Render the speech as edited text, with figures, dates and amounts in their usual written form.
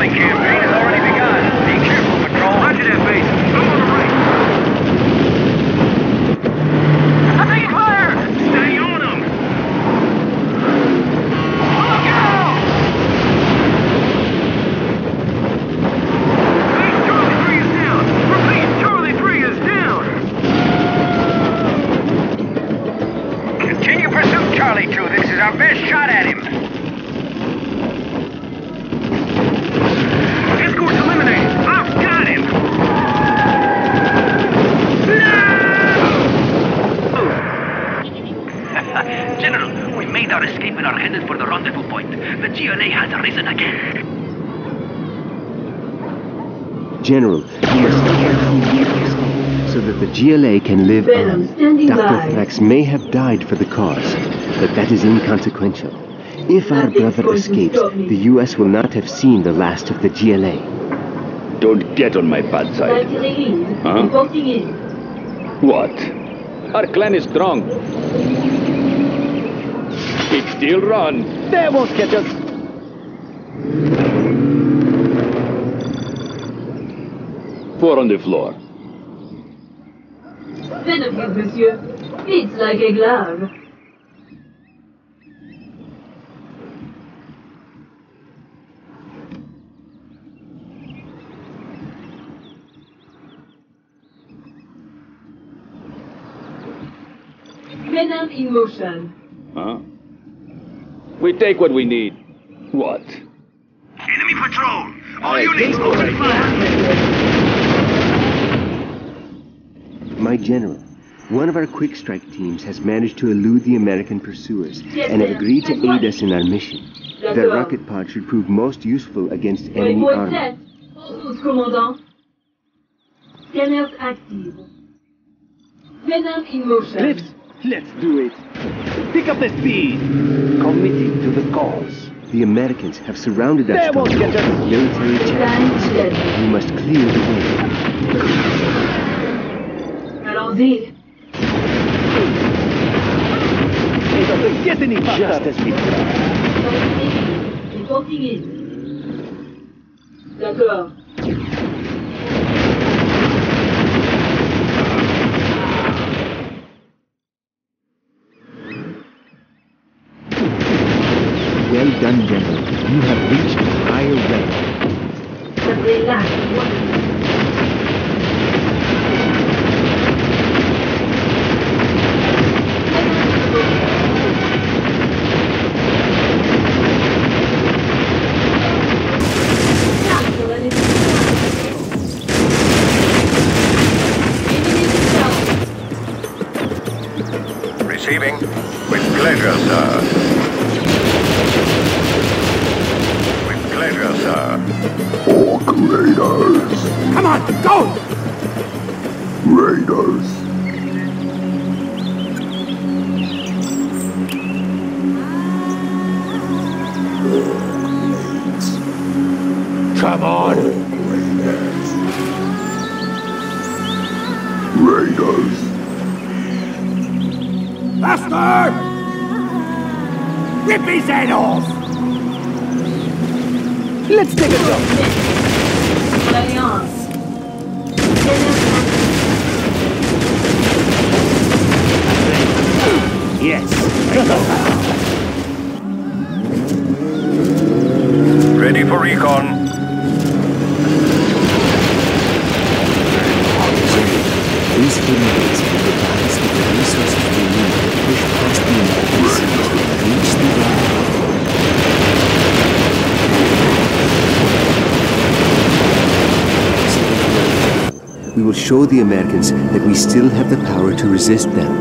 bombing campaign has already begun. Be careful, Patrol. Roger that, base. I'm on the right. I'm taking fire! Stay on them. Look out! Base Charlie 3 is down. Repeat, Charlie 3 is down. Continue pursuit, Charlie 2. This is our best shot at him. Escort's eliminated. I've got him. General, we made our escape and are headed for the rendezvous point. The GLA has arisen again. General, you must carefully lead us so that the GLA can live Venom, on. standing Dr. by. Thrax may have died for the cause, but that is inconsequential. If our Nothing's brother going to escapes, stop me. the US will not have seen the last of the GLA. Don't get on my bad side. Huh? Reporting in. What? Our clan is strong. It still run. They won't catch us. Four on the floor. Venom, good monsieur. It's like a glove. Venom in motion. Huh? We take what we need. What? Enemy patrol. All Hey, units, take open fire. My general, one of our quick strike teams has managed to elude the American pursuers and have agreed to aid us in our mission. Their rocket pod should prove most useful against enemy Point armor. set. Route, commandant. Scanners active. Venom in motion. Clips, let's do it. Pick up the speed. Committing to the cause. The Americans have surrounded They us won't with get us. military Line checkpoints. steady. We must clear the way. Allons-y. It doesn't get any faster. Just as we try. Reporting in. D'accord. Well done, General. You have reached higher rank. Relax. Receiving. With pleasure, sir. With pleasure, sir. Orc Raiders. Come on, go! Raiders. Come on! Raiders. Faster! Rip his head off! Let's take a jump. Alliance. Yes. Ready for recon. These hidden gates will provide us with the resources we need to push past the Americans and reach the ground. We will show the Americans that we still have the power to resist them.